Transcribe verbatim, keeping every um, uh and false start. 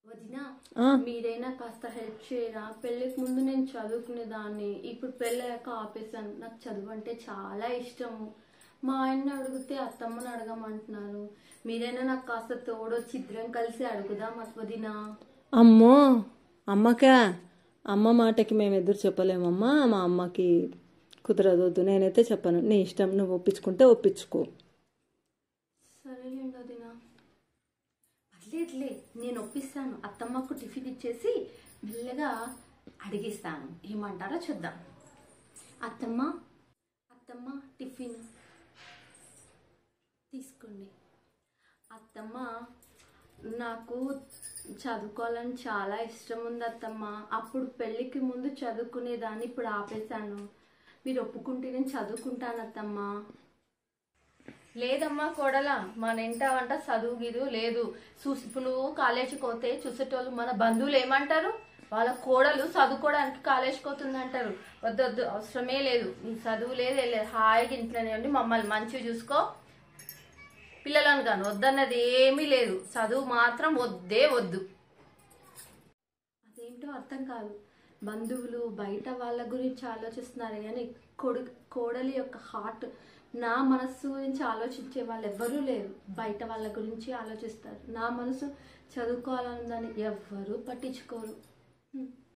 వదినా మీరైనా కాస్త హెల్ప్ చేయరా? పెళ్ళికి ముందు నేను చదువుకునేదాన్ని, ఇప్పుడు పెళ్ళయ్యాక ఆపేసాను. నాకు చదువు అంటే చాలా ఇష్టము. మా ఆయన్ని అడిగితే అత్తమ్మని అడగమంటున్నారు. మీరైనా నాకు కాస్త తోడొచ్చి ఇద్దరం కలిసి అడుగుదాం వదినా. అమ్మో అమ్మకా, అమ్మ మాటకి మేము ఎదురు చెప్పలేమమ్మా. మా అమ్మకి కుదరదొద్దు, నేనైతే చెప్పను. నీ ఇష్టం, నువ్వు ఒప్పించుకుంటే ఒప్పించుకో. సరేలేండి వదినా. పర్లేదులే, నేను ఒప్పిస్తాను. అత్తమ్మకు టిఫిన్ ఇచ్చేసి మెల్లగా అడిగిస్తాను. ఏమంటారో చూద్దాం. అత్తమ్మ అత్తమ్మ టిఫిన్ తీసుకోండి. అత్తమ్మ, నాకు చదువుకోవాలని చాలా ఇష్టం ఉంది అత్తమ్మ. అప్పుడు పెళ్ళికి ముందు చదువుకునేదాన్ని, ఇప్పుడు ఆపేశాను. మీరు ఒప్పుకుంటే నేను చదువుకుంటాను అత్తమ్మ. లేదమ్మా కోడలా, మన ఇంట వంట చదువు గిదు లేదు. చూసి ఇప్పుడు నువ్వు కాలేజీకి పోతే చూసేటోళ్ళు మన బంధువులు ఏమంటారు? వాళ్ళ కోడలు చదువుకోవడానికి కాలేజీకి పోతుంది అంటారు. వద్దొద్దు, అవసరమే లేదు. నీ చదువు లేదు లేదు, హాయిగా ఇంట్లోనే ఉండి మమ్మల్ని మంచిగా చూసుకో. పిల్లలను కాను వద్దన్నది ఏమీ లేదు. చదువు మాత్రం వద్దే వద్దు. అదేంటో అర్థం కాదు. బంధువులు బయట వాళ్ళ గురించి ఆలోచిస్తున్నారు కానీ కొడు కోడలి యొక్క హార్ట్, నా మనస్సు గురించి ఆలోచించే వాళ్ళు ఎవ్వరూ లేరు. బయట వాళ్ళ గురించి ఆలోచిస్తారు. నా మనసు చదువుకోవాలన్నదాన్ని ఎవ్వరూ పట్టించుకోరు.